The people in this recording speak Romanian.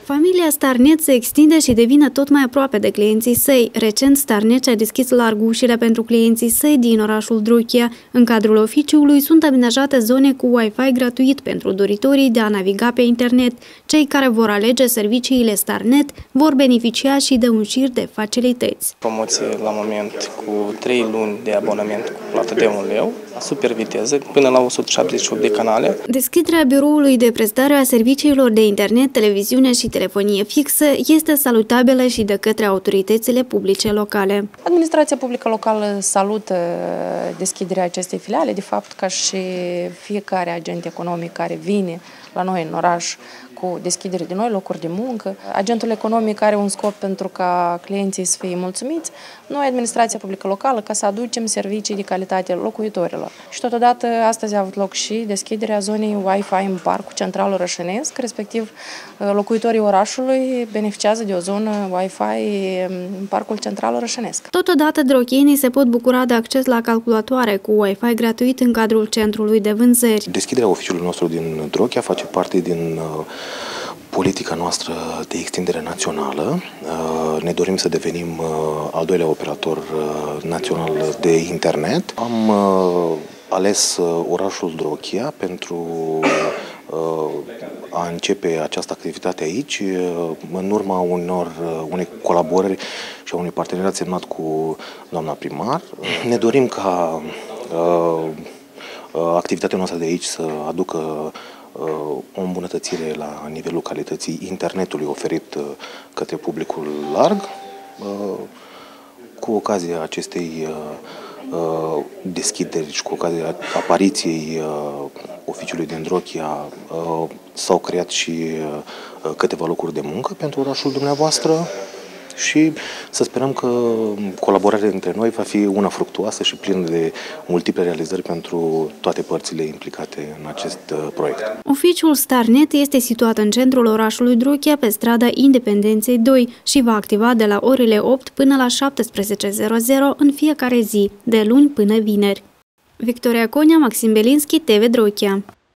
Familia Starnet se extinde și devine tot mai aproape de clienții săi. Recent, Starnet a deschis larg ușile pentru clienții săi din orașul Druchia. În cadrul oficiului sunt amenajate zone cu Wi-Fi gratuit pentru doritorii de a naviga pe internet. Cei care vor alege serviciile Starnet vor beneficia și de un șir de facilități. Promoție la moment cu 3 luni de abonament cu plată de 1 leu, super viteză, până la 178 de canale. Deschiderea biroului de prestare a serviciilor de internet, televiziune și telefonie fixă este salutabilă și de către autoritățile publice locale. Administrația publică locală salută deschiderea acestei filiale, de fapt ca și fiecare agent economic care vine la noi în oraș cu deschidere de noi locuri de muncă. Agentul economic are un scop pentru ca clienții să fie mulțumiți. Noi, administrația publică locală, ca să aducem servicii de calitate locuitorilor. Și totodată astăzi a avut loc și deschiderea zonei Wi-Fi în Parcul Central Orășenesc, respectiv locuitorii orașului beneficiază de o zonă Wi-Fi în Parcul Central Orășenesc. Totodată, drochienii se pot bucura de acces la calculatoare cu Wi-Fi gratuit în cadrul centrului de vânzări. Deschiderea oficiului nostru din Drochia face parte din politica noastră de extindere națională. Ne dorim să devenim al doilea operator național de internet. Am ales orașul Drochia pentru a începe această activitate aici, în urma unei colaborări și a unui parteneriat semnat cu doamna primar. Ne dorim ca activitatea noastră de aici să aducă o îmbunătățire la nivelul calității internetului oferit către publicul larg. Cu ocazia acestei deschideri și cu ocazia apariției oficiului din Drochia s-au creat și câteva locuri de muncă pentru orașul dumneavoastră și să sperăm că colaborarea dintre noi va fi una fructuoasă și plină de multiple realizări pentru toate părțile implicate în acest proiect. Oficiul Starnet este situat în centrul orașului Druchia, pe strada Independenței 2 și va activa de la orele 8 până la 17:00 în fiecare zi, de luni până vineri. Victoria Conia, Maxim Belinski, TV Druchia.